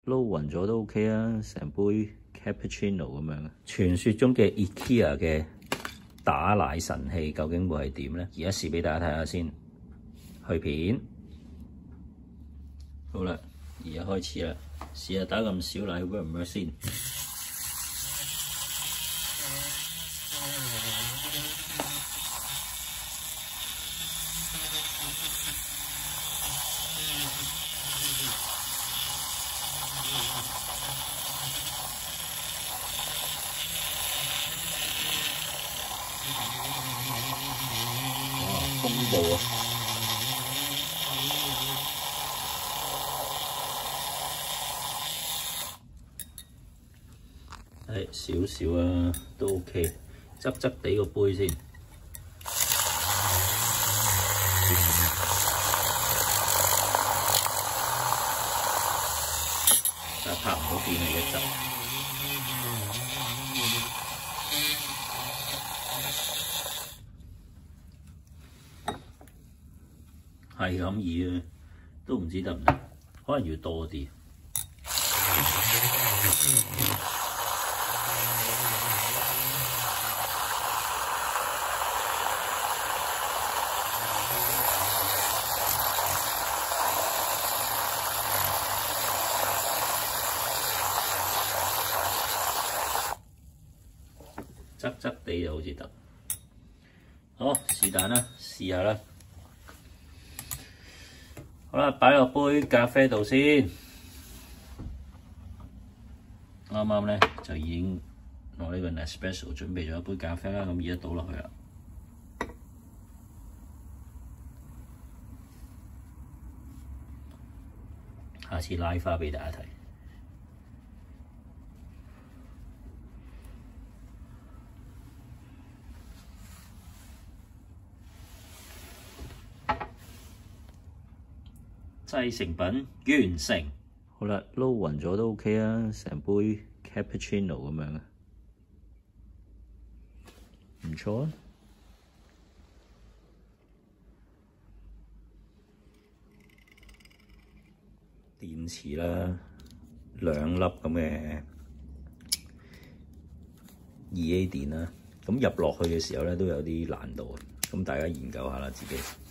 撈勻咗都 OK 啊，成杯 cappuccino 咁樣。傳說中嘅 IKEA 嘅打奶神器究竟會係點咧？而家試俾大家睇下先。去片，好啦，而家開始啦，試下打咁少奶 work 唔 work 先。哇，恐怖啊！係少少啊，都 OK。側側地個杯先，但係拍唔到邊嚟嘅汁。係咁易啊，都唔知得唔得，可能要多啲。側側地就好似得，好是但啦，試下啦。好啦，擺落杯咖啡度先。啱啱咧就已經攞呢個 Nespresso 準備咗一杯咖啡啦，咁而家倒落去啦。下次拉花俾大家睇。製成品完成，好啦，撈勻咗都 OK 啊，成杯 cappuccino 咁樣啊，唔錯啊！電池啦，2粒咁嘅2A 電啦，咁入落去嘅時候咧都有啲難度，咁大家研究下啦自己。